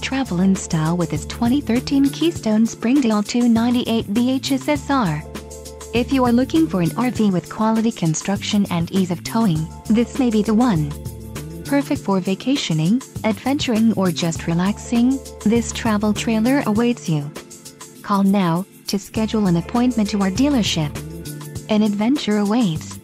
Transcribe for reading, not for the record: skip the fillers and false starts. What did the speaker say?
travel in style with this 2013 Keystone Springdale 298 BHSSR. If you are looking for an RV with quality construction and ease of towing, this may be the one. Perfect for vacationing, adventuring or just relaxing, this travel trailer awaits you. Call now to schedule an appointment to our dealership. An adventure awaits.